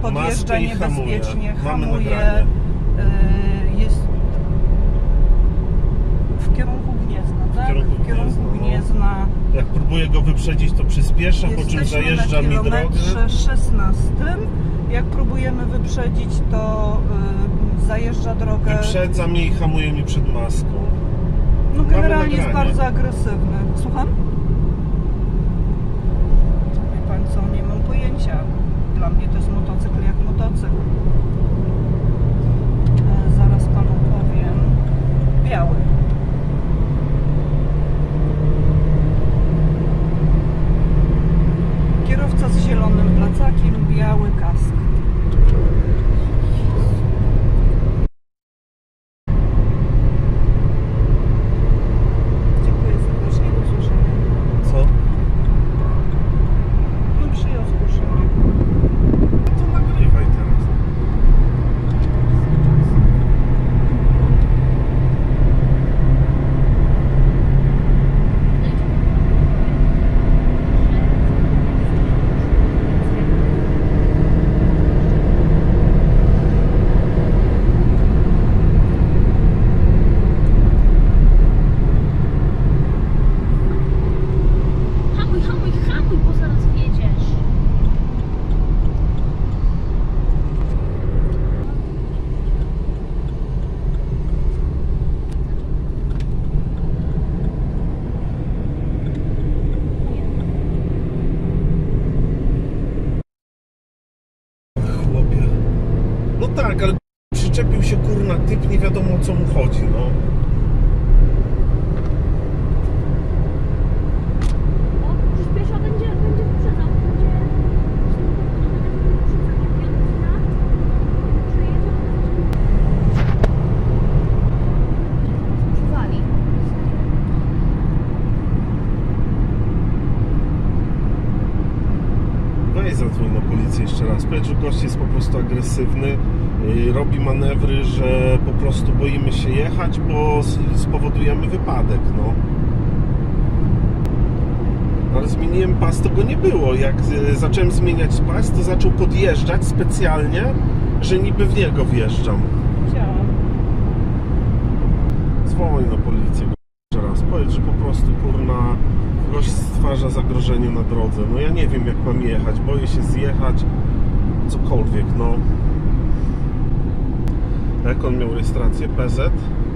podjeżdża niebezpiecznie, hamuje, jest w kierunku Gniezna, tak? W kierunku Gniezna. Jak próbuję go wyprzedzić, to przyspiesza, po czym zajeżdża mi drogę. Jesteśmy na kilometrze 16. Jak próbujemy wyprzedzić, to zajeżdża drogę. Wyprzedza mnie i hamuje mi przed maską. No generalnie jest bardzo agresywny. Słucham? Wie pan co, nie mam pojęcia. Dla mnie to jest motocykl jak motocykl. Zaraz panu powiem. Biały. Kierowca z zielonym plecakiem, biały kask. Dziękuję serdecznie, do usłyszenia. Co? No przyjął zgłoszenie. To nagrywaj teraz. Hamuj, bo zaraz wjedziesz. Chłopie. No tak, ale przyczepił się kurna typ, nie wiadomo o co mu chodzi, no. Przyspiesza, będzie wyprzedzał, przywali. Weź zadzwoń na policję jeszcze raz. Powiedz, że gość jest po prostu agresywny, robi manewry, że po prostu boimy się jechać, bo spowodujemy wypadek, no. Ale zmieniłem pas, to go nie było. Jak zacząłem zmieniać pas, to zaczął podjeżdżać specjalnie, że niby w niego wjeżdżam. Widziałam. Dzwoń na policję jeszcze raz. Powiedz, że po prostu kurna gość stwarza zagrożenie na drodze. No ja nie wiem jak mam jechać, boję się zjechać, cokolwiek, no. Jak on miał rejestrację? PZ?